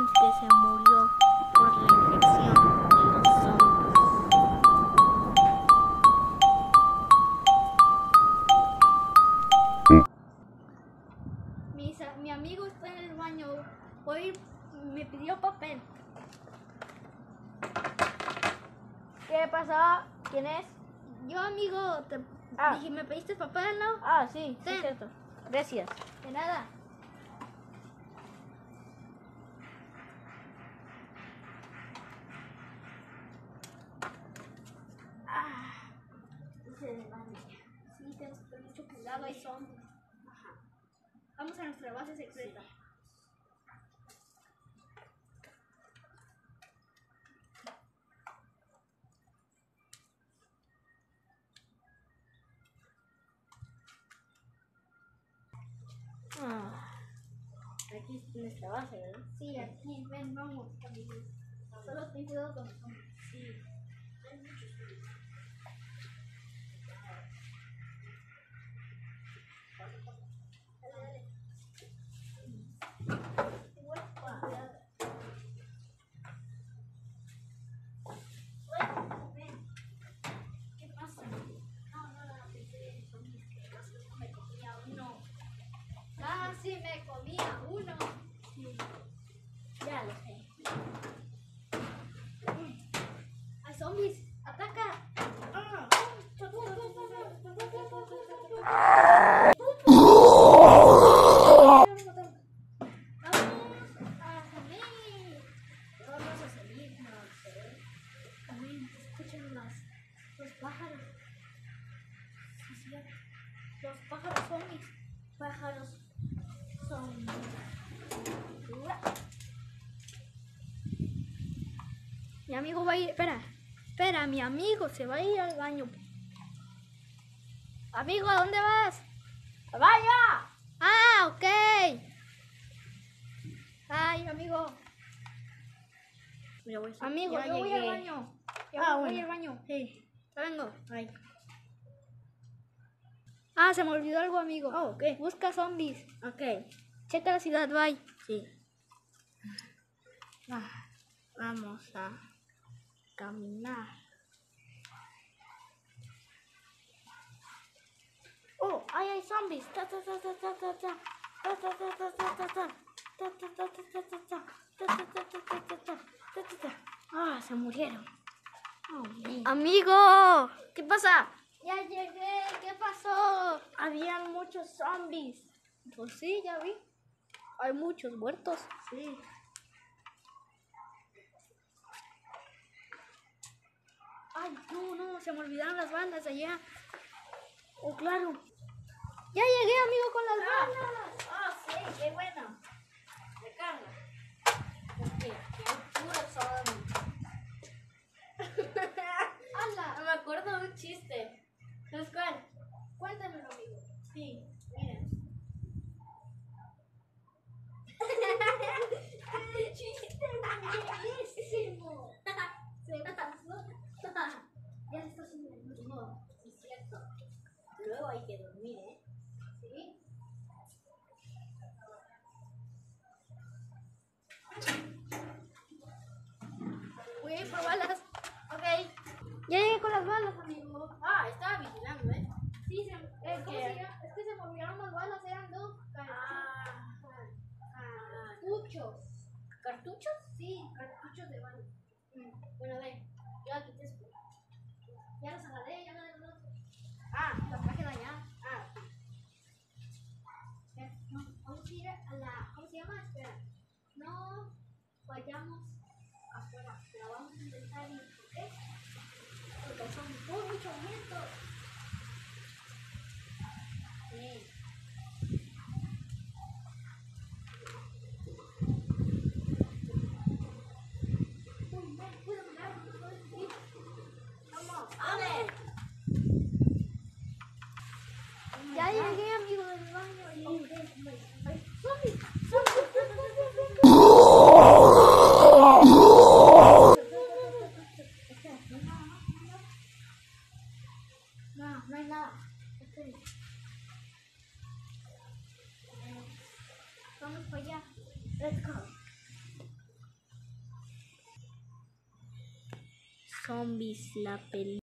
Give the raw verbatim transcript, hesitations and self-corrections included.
que se murió por la infección de los zombies. Mi, mi amigo está en el baño. Hoy me pidió papel. ¿Qué pasó? ¿Quién es? Yo, amigo, te Ah. dije, ¿me pediste papel, no? Ah, sí, sí, Ten. es cierto. Gracias. De nada. Ah, dice de baño. Sí, tenemos que tener mucho cuidado, hay zombies. Ajá. Vamos a nuestra base secreta. Ah. Aquí es nuestra base, ¿verdad? Sí, aquí, ven, vamos, amigos. Solo ten cuidado con los zombies. Sí, hay muchos zombies. Dale, dale. Igual, cuidado. Uy, ven. ¿Qué pasa? No, no, no, pensé en zombies, que casi no me comía uno. Casi me comía uno. Sí, ya lo sé. ¡Hay zombies! ¡Ataca! ¡Ah! Vamos a salir, no sé. También se escuchan las, los pájaros. Sí, sí, los pájaros zombies. Pájaros zombies. Mi amigo va a ir, espera, espera, mi amigo se va a ir al baño. Amigo, ¿a dónde vas? ¡Al baño! Ah, ok. Ay, amigo. Mira, voy a Amigo, ya yo voy llegué. al baño. Yo Ah, voy bueno. al baño. Sí. Ya vengo. Ay. Ah, se me olvidó algo, amigo. Oh, ok. Busca zombies. Ok. Checa la ciudad, bye. Sí. Ah, vamos a caminar. Oh, ahí hay zombies. Ta, ta, ta, ta, ta, ta, ta. Ta, ta, ta, ta, ta, ta, ta. Ta, ta, ta, ta, ta, ta, ta. Ta, ta, ta, ta, ta, ta, ta. Ta, ta, ta. Ah, se murieron. Oh, man. Amigo. ¿Qué pasa? Ya llegué. ¿Qué pasó? Habían muchos zombies. Pues sí, ya vi. Hay muchos muertos. Sí. Ay, no, no, se me olvidaron las bandas allá. Oh, claro. Ya llegué, amigo, con las bandas. Ah, sí, qué bueno. Me carga. Porque qué puro zombie. ¡Hala! Me acuerdo de un chiste. ¿Sabes cuál? Cuéntamelo, amigo. Sí, mira. ¡Qué chiste buenísimo! Se pasó. Ya le está haciendo el último. Sí, es cierto. Luego hay que dormir, ¿eh? ¿Sí? Voy a ir por balas. Ok. Ya llegué con las balas, amigo. Ah, estaba vigilando, ¿eh? Sí, se, eh, ¿cómo ¿Qué? se llama? Es que se me olvidaron las balas, eran dos Ah, ah, cartuchos. ¿cartuchos? Sí, cartuchos de balas. Bueno, ven. Yo aquí te espero. Ya los agarré, ya agarré los dos. Ah, Los traje de allá. ah. Eh, No, vamos a ir a la. ¿Cómo se llama? Espera. No vayamos afuera, pero vamos a intentar ir. ¿Por qué? Porque son muy mucho viento. Sí. Uy, ven, cuídame, ven, no puedes subir. Vamos, ¡ale! Ya llegué, amigo, del baño. Y... Ay, zombies, zombies. Zombies, la película.